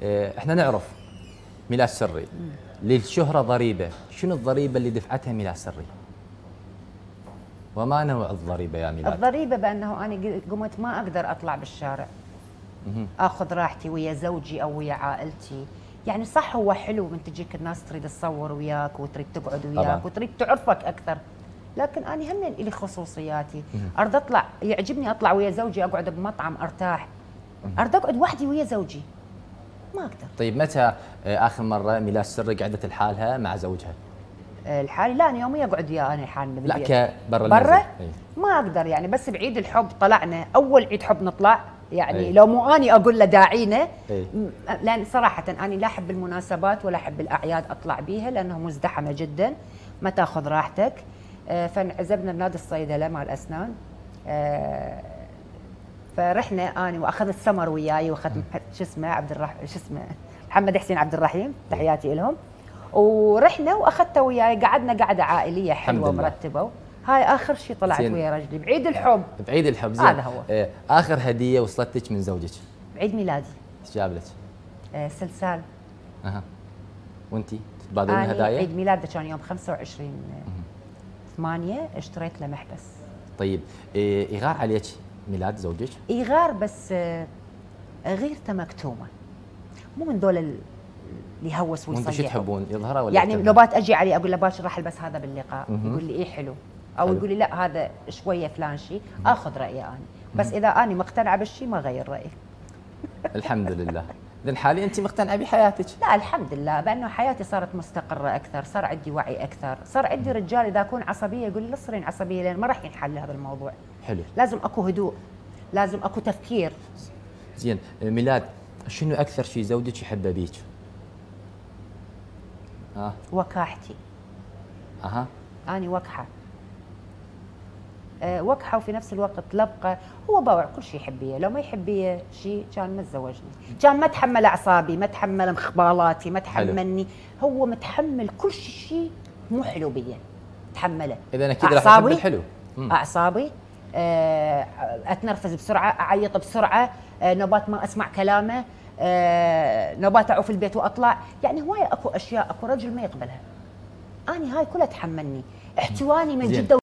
احنا نعرف ميلاد سري للشهرة ضريبة، شنو الضريبة اللي دفعتها ميلاد سري؟ وما نوع الضريبة يا ميلاد؟ الضريبة بأنه أنا قمت ما أقدر أطلع بالشارع أخذ راحتي ويا زوجي أو ويا عائلتي. يعني صح هو حلو من تجيك الناس تريد تصور وياك وتريد تقعد وياك طبعا. وتريد تعرفك أكثر، لكن أنا هم إلي خصوصياتي. أرد أطلع، يعجبني أطلع ويا زوجي أقعد بمطعم أرتاح، أرد أقعد وحدي ويا زوجي ما أقدر. طيب متى آخر مرة ميلاد سري قعدت لحالها مع زوجها؟ الحالي لا، أنا يوميا أقعد وياه أنا لحالي بالبيت. لا برا برا المنزل. ما أقدر يعني، بس بعيد الحب طلعنا أول عيد حب نطلع يعني أي. لو مو أني أقول له داعينا. أي. لأن صراحة أنا لا أحب المناسبات ولا أحب الأعياد أطلع بيها لأنها مزدحمة جدا، ما تاخذ راحتك. فانعزبنا بنادي الصيدلة مع الأسنان. فرحنا أنا وأخذت سمر وياي وأخذت شو اسمه محمد حسين عبد الرحيم، تحياتي لهم. ورحنا واخذته وياي، قعدنا قعده عائليه حلوه مرتبه. هاي اخر شيء طلعت ويا رجلي بعيد الحب. بعيد الحب زين. هذا هو. اخر هديه وصلتك من زوجك؟ بعيد ميلادي. ايش جاب لك؟ سلسال. اها. وانتي تتبادلون هدايا؟ عيد ميلاده كان يوم 25/8 اشتريت له محبس. طيب يغار عليك ميلاد زوجك؟ يغار بس غيرته مكتومه، مو من ذول اللي يهوس ويصيح. وانتم شو تحبون يظهره ولا يعني نوبات اجي عليه اقول له باكر راح البس هذا باللقاء، يقول لي ايه حلو، او حلو. يقول لي لا هذا شويه فلان شيء، اخذ رايه انا، بس اذا انا مقتنعه بالشيء ما غير رايي. الحمد لله. اذا حاليا انت مقتنعه بحياتك؟ لا الحمد لله، بانه حياتي صارت مستقره اكثر، صار عندي وعي اكثر، صار عندي رجال اذا اكون عصبيه يقول لي لا تصيرين عصبيه لان ما راح ينحل هذا الموضوع. حلو. لازم اكو هدوء، لازم اكو تفكير. زين ميلاد، شنو اكثر شيء زوجك يحبه بيك؟ وكاحتي. اها. اني وكحه. وكحه وفي نفس الوقت لبقه. هو باوع كل شيء يحبيه، لو ما يحبيه شيء كان ما تزوجني، كان ما تحمل اعصابي، ما تحمل مخبالاتي، ما تحملني. هو متحمل كل شيء مو حلو بيه، تحمله. اذا اكيد راح يحب الحلو. اعصابي، اتنرفز بسرعه، اعيط بسرعه، نوبات ما اسمع كلامه، نوبات اعوف البيت واطلع، يعني هوايه اكو اشياء اكو رجل ما يقبلها. اني هاي كلها تحملني، احتواني من جده